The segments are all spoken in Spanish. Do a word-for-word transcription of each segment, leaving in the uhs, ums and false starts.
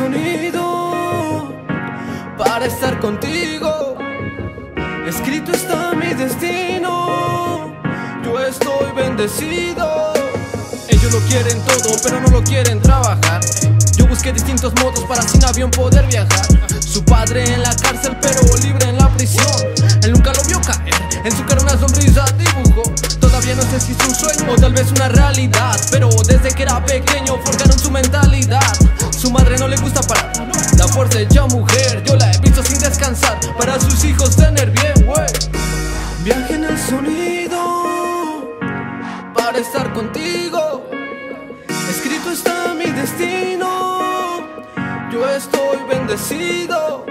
sonido para estar contigo. Escrito está mi destino, yo estoy bendecido. Ellos lo quieren todo, pero no lo quieren trabajar. Yo busqué distintos modos para sin avión poder viajar. Su padre en la cárcel, pero libre en la prisión. Él nunca lo vio caer, en su cara una sonrisa dibujó. Todavía no sé si es un sueño o tal vez una realidad, pero desde que era pequeño forjaron su mentalidad. Su madre no le gusta parar, la fuerza hecha mujer, yo la he visto sin descansar, para sus hijos tener bien, wey. Viaje en el sonido para estar contigo. Escrito está mi destino, yo estoy bendecido.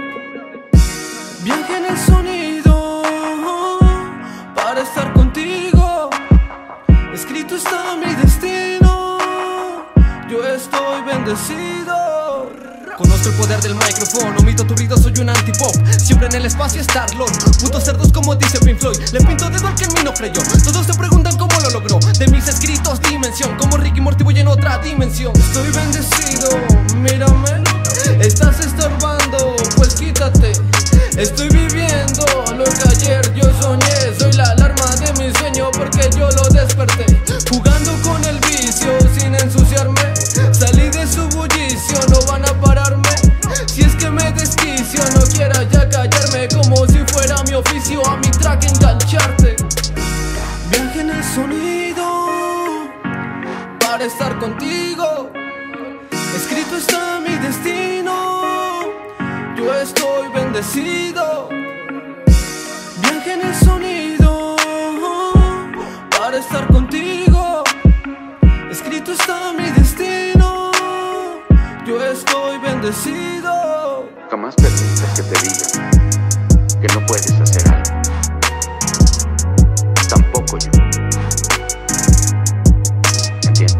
Viaje en el sonido para estar contigo. Escrito está mi destino, yo estoy bendecido. Conozco el poder del micrófono, omito tu ruido, soy un antipop. Siempre en el espacio Star-Lord, putos cerdos como dice Pink Floyd. Le pinto dedo al que en mí no creyó, todos se preguntan cómo lo logró. De mis escritos dimensión, como Ricky Morty voy en otra dimensión. Estoy bendecido, mírame, estás estorbando, pues quítate. Estoy viviendo lo que ayer yo soñé, soy la alarma de mi sueño porque yo lo desperté. Jugando con el vicio sin ensuciarme, salí de su bullicio, no van a pararme. Si es que me desquicio, no quiera ya callarme, como si fuera mi oficio a mi track engancharte. Viaje en el sonido para estar contigo. Escrito está mi destino, yo estoy bendecido. Viaje en el sonido para estar contigo. Escrito está mi destino, yo estoy bendecido. Jamás permitas que te digan que no puedes hacer algo. Tampoco yo. ¿Entiendes?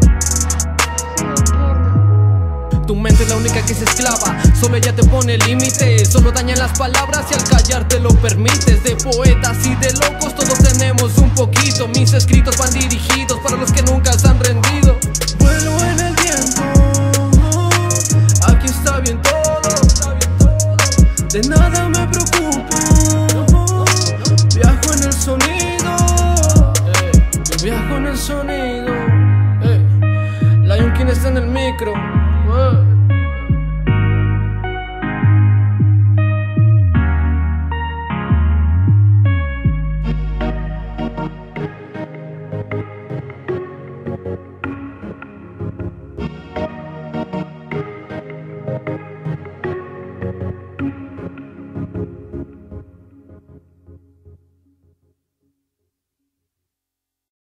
Tu mente es la única que se esclava, solo ella te pone límites. Solo dañan las palabras y al callar te lo permites. De poetas y de locos todos tenemos un poquito. Mis escritos van dirigidos para los que nunca se han rendido. Vuelo en el viento, aquí está bien todo, de nada me preocupo. Viajo en el sonido, yo viajo en el sonido. Lion King está en el micro.